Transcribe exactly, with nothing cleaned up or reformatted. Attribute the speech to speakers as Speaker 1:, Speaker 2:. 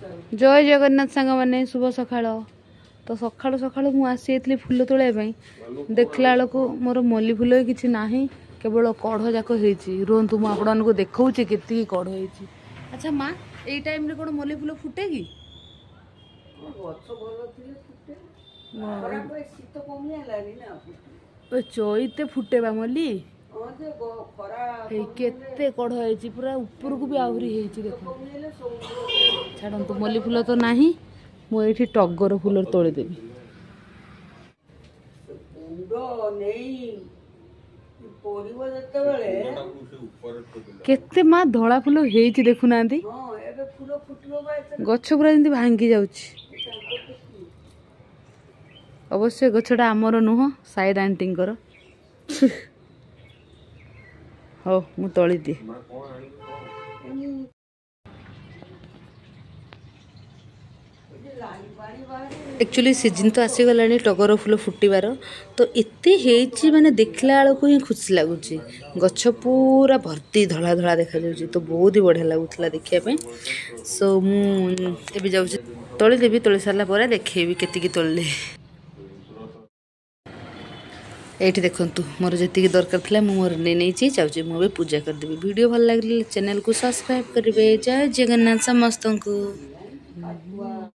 Speaker 1: जय जगन्नाथ सांग मैंने शुभ सकाळ। तो सकाळु सकाळु मु आसी फूल तोड़ाई देखला बेलू मोर मल्ली फूल किसी ना केवल कढ़ जाक रुहतु मुझे देखा के कढ़ हो। अच्छा माँ यही टाइम रे कौन मल्ली फूल फुटे कि चईते फुटे बा मल्ली केते कढ़ हो पूरा ऊपर को भी आहरी देख छाड़ू मल्ली फूल तो ना मुझे टगर फूल तोड़देवी केते माँ धला फूल हो देखुना गछ पूरा जमी भांगी जाऊँ। अवश्य गछटा आमर नुह साइड आंटी हो मु तली दिए। एक्चुअली सीजन तो आसीगला टगर फूल फुटबार तो एते माने देखला बेलू ही खुशी लगुच गछ पूरा भर्ती धला धला देखा जाउची तो बहुत ही बढ़िया लगुला देखापी। सो मुझे जाऊँ तली देवी तली सारा पर देखेबी केतिकी तोड़ले। ये देखु मोर जी दरकार था मोर नहीं चाहूँ मुझे पूजा करदेवी। वीडियो भल लगे चैनल को सब्सक्राइब करेंगे। जय जगन्नाथ समस्त को।